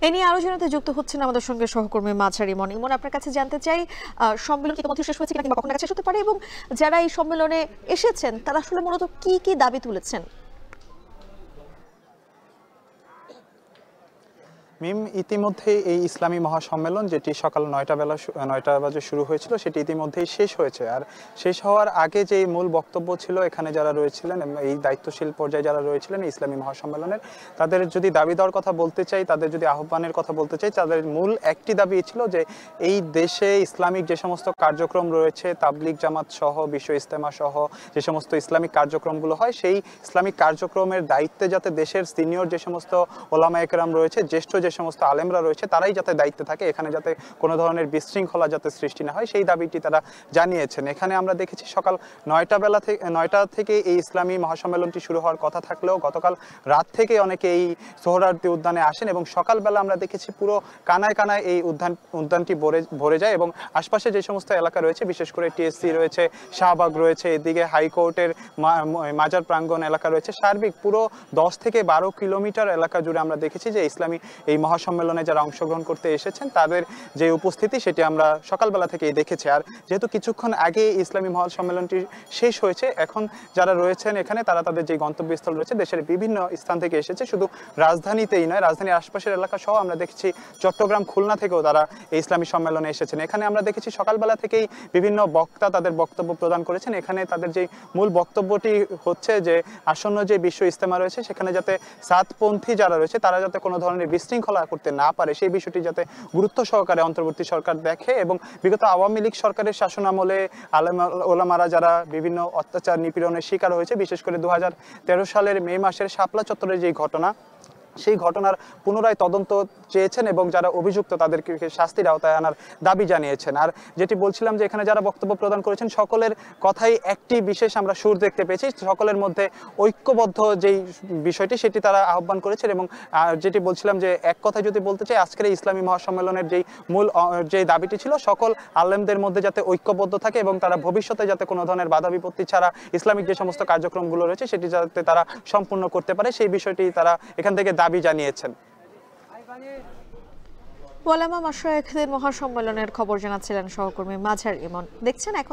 এ নিয়ে আলোচনাতে যুক্ত হচ্ছেন আমাদের সঙ্গে সহকর্মী মাঝার ইমন। ইমন, আপনার কাছে জানতে চাই, সম্মেলন কি ইতিমধ্যে শেষ হয়েছে কিংবা কখন শেষ হতে পারে, এবং যারা এই সম্মেলনে এসেছেন তারা আসলে মূলত কি কি দাবি তুলেছেন? মিম, ইতিমধ্যেই এই ইসলামী মহাসম্মেলন যেটি সকাল 9টা বাজে শুরু হয়েছিল সেটি ইতিমধ্যেই শেষ হয়েছে। আর শেষ হওয়ার আগে যে মূল বক্তব্য ছিল, এখানে যারা রয়েছিলেন এই দায়িত্বশীল পর্যায়ে যারা রয়েছিলেন ইসলামী মহাসম্মেলনের, তাদের যদি দাবি দেওয়ার কথা বলতে চাই, তাদের যদি আহ্বানের কথা বলতে চাই, তাদের মূল একটি দাবি ছিল যে এই দেশে ইসলামিক যে সমস্ত কার্যক্রম রয়েছে, তাবলিগ জামাত সহ বিশ্ব ইজতেমা সহ যে সমস্ত ইসলামিক কার্যক্রমগুলো হয়, সেই ইসলামিক কার্যক্রমের দায়িত্বে যাতে দেশের সিনিয়র যে সমস্ত ওলামা একরাম রয়েছে, জ্যেষ্ঠ যে সমস্ত আলেমরা রয়েছে, তারাই যাতে দায়িত্বে থাকে, এখানে যাতে কোনো ধরনের বিশৃঙ্খলা যাতে সৃষ্টি না হয়, সেই দাবিটি তারা জানিয়েছেন। এখানে আমরা দেখেছি সকাল 9টা থেকে এই ইসলামী মহাসম্মেলনটি শুরু হওয়ার কথা থাকলেও গতকাল রাত থেকে অনেকে এই সোহরাওয়ার্দী উদ্যানে আসেন এবং সকালবেলা আমরা দেখেছি পুরো কানায় কানায় এই উদ্যানটি ভরে যায় এবং আশপাশে যে সমস্ত এলাকা রয়েছে, বিশেষ করে টিএসসি রয়েছে, শাহবাগ রয়েছে, এদিকে হাইকোর্টের মাজার প্রাঙ্গণ এলাকা রয়েছে, সার্বিক পুরো 10 থেকে 12 কিলোমিটার এলাকা জুড়ে আমরা দেখেছি যে ইসলামী এই মহাসম্মেলনে যারা অংশগ্রহণ করতে এসেছেন তাদের যে উপস্থিতি সেটি আমরা সকালবেলা থেকেই দেখেছি। আর যেহেতু কিছুক্ষণ আগে ইসলামী মহাসম্মেলনটি শেষ হয়েছে, এখন যারা রয়েছেন এখানে তারা তাদের যে গন্তব্যস্থল রয়েছে দেশের বিভিন্ন স্থান থেকে এসেছে, শুধু রাজধানীতেই নয়, রাজধানীর আশপাশের এলাকা সহ আমরা দেখেছি চট্টগ্রাম, খুলনা থেকেও তারা এই ইসলামী সম্মেলনে এসেছেন। এখানে আমরা দেখেছি সকালবেলা থেকেই বিভিন্ন বক্তা তাদের বক্তব্য প্রদান করেছেন। এখানে তাদের যে মূল বক্তব্যটি হচ্ছে যে আসন্ন যে বিশ্ব ইজতেমা রয়েছে সেখানে যাতে সাতপন্থী যারা রয়েছে তারা যাতে কোনো ধরনের বিশৃঙ্খলা করতে না পারে, সেই বিষয়টি যাতে গুরুত্ব সহকারে অন্তর্বর্তী সরকার দেখে এবং বিগত আওয়ামী লীগ সরকারের শাসনামলে আলেম ওলামারা যারা বিভিন্ন অত্যাচার নিপীড়নের শিকার হয়েছে, বিশেষ করে 2013 সালের মে মাসের শাপলা চত্বরের যে ঘটনা, সেই ঘটনার পুনরায় তদন্ত চেয়েছেন এবং যারা অভিযুক্ত তাদেরকে শাস্তির আওতায় আনার দাবি জানিয়েছেন। আর যেটি বলছিলাম যে এখানে যারা বক্তব্য প্রদান করেছেন সকলের কথাই একটি বিশেষ আমরা সুর দেখতে পেয়েছি, সকলের মধ্যে ঐক্যবদ্ধ যেই বিষয়টি সেটি তারা আহ্বান করেছেন। এবং যেটি বলছিলাম যে এক কথায় যদি বলতে চাই, আজকের এই ইসলামী মহাসম্মেলনের যেই মূল যে দাবিটি ছিল সকল আলেমদের মধ্যে যাতে ঐক্যবদ্ধ থাকে এবং তারা ভবিষ্যতে যাতে কোনো ধরনের বাধা বিপত্তি ছাড়া ইসলামিক যে সমস্ত কার্যক্রমগুলো রয়েছে সেটি যাতে তারা সম্পূর্ণ করতে পারে, সেই বিষয়টি তারা এখান থেকে দাবি জানিয়েছেন। ওলামা মাশায়েখদের মহাসম্মেলনের খবর জানাচ্ছিলেন সহকর্মী মাঝার ইমন। দেখছেন এখন